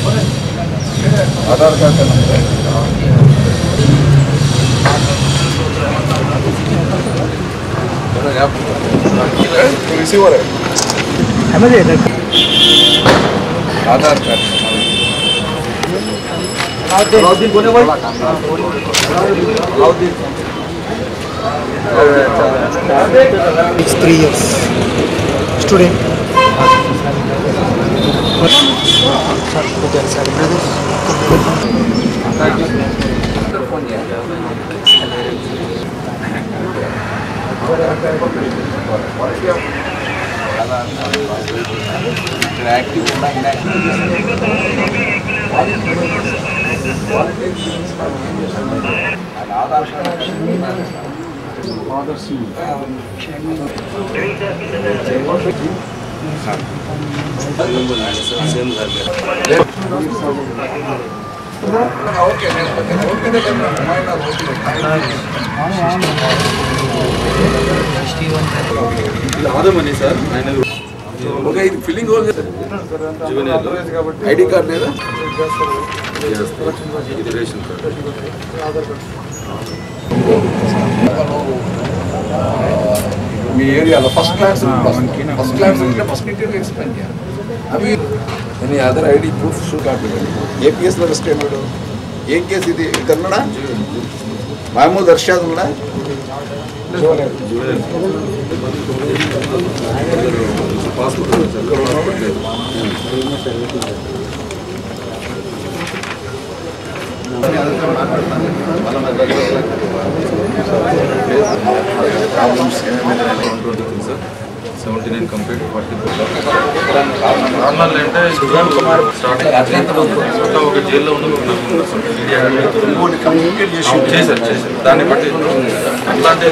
आधार card का number है receiver है Aadhaar card It's 3 years. Student. Okay filling हो गया आईडी कार्ड లేదా ఇది రేషన్ కార్డ్ మీ ఏరియాలో ఫస్ట్ క్లాస్ ఉంటే ఫస్ట్ ఇంటర్వ్యూ ఎక్స్ప్లెయిన్ చేయాలి అవి ఎనీ అదర్ ఐడి ప్రూఫ్ షూ కార్డు ఏపీఎస్లో రిజిస్టర్ అయినాడు ఏం కేసు ఇది కన్నడా మహమూద్ అర్షాద్ ఉన్నా problems 79 complete 40 నార్మల్ అంటే స్టార్టింగ్ ఒక జైల్లో ఉన్న చేశారు దాన్ని బట్టి అట్లాంటి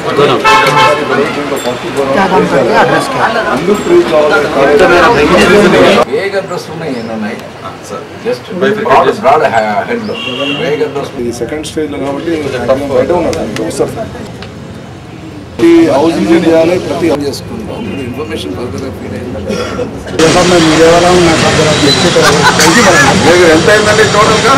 వేగ అడ్రస్ ఉన్నాయి జస్ట్ బ్రాడ్ హెడ్ లో వేగ అడ్రస్ సెకండ్ స్టేజ్ లో కాబట్టి బయట ఉన్నారు హౌసింగ్ చేయాలి ప్రతి చేసుకుంటాం ఇన్ఫర్మేషన్ ఎంత అయిందండి టోటల్గా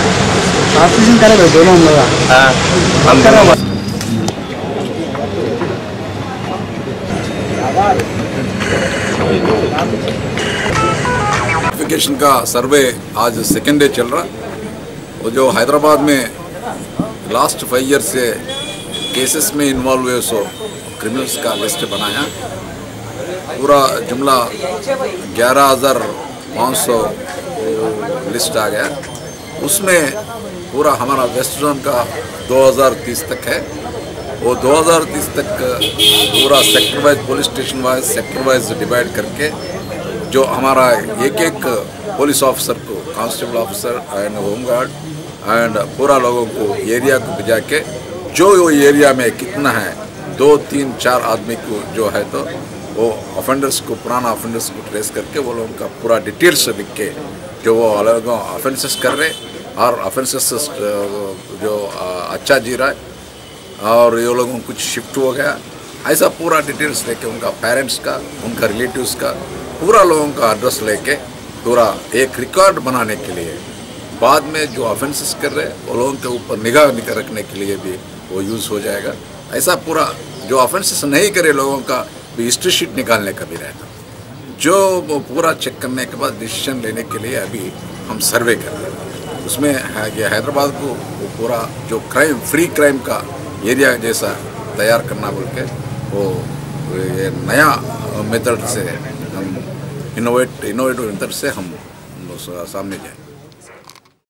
नोटिफिकेशन का सर्वे आज सेकेंड डे चल रहा। वो जो हैदराबाद में लास्ट 5 ईयर से केसेस में इन्वॉल्व हुए सो क्रिमिनल्स का लिस्ट बनाया। पूरा जुमला 11,500 लिस्ट आ गया। उसमें पूरा हमारा वेस्ट जोन का 2030 तक है। वो 2030 तक पूरा sector wise police station wise sector wise divide करके जो हमारा एक पुलिस ऑफिसर को constable officer and home guard and पूरा लोगों को एरिया को भिजा के जो एरिया में कितना है 2, 3, 4 आदमी को जो है तो वो ऑफेंडर्स को पुराना ऑफेंडर्स को ट्रेस करके वो लोगों का पूरा डिटेल्स लिख के जो वो अलग ऑफेंसेस कर रहे और ऑफेंसेस जो अच्छा जी रहा है और ये लोगों को कुछ शिफ्ट हो गया ऐसा पूरा डिटेल्स लेके उनका पेरेंट्स का उनका रिलेटिव्स का पूरा लोगों का एड्रेस लेके पूरा एक रिकॉर्ड बनाने के लिए बाद में जो ऑफेंसेस कर रहे हैं वो लोगों के ऊपर निगाह रखने के लिए भी वो यूज़ हो जाएगा। ऐसा पूरा जो ऑफेंसेस नहीं करे लोगों का भी हिस्ट्री शीट निकालने का भी रहता जो वो पूरा चेक करने के बाद डिसीजन लेने के लिए अभी हम सर्वे कर रहे हैं। उसमें ये हैदराबाद को वो पूरा जो क्राइम फ्री क्राइम का एरिया जैसा तैयार करना बोल के वो ये नया मेथड से हम इनोवेटिव मेथड से हम सामने जाए।